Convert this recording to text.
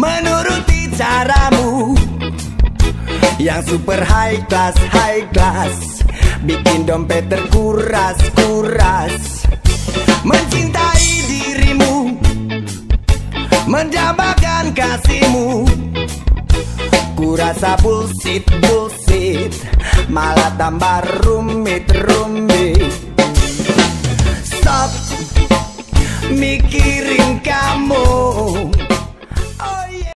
menuruti caramu yang super high class, bikin dompet terkuras-kuras. Mencintai dirimu, mendambakan kasihmu, kurasa bullshit, malah tambah rumit. Stop mikirin kamu,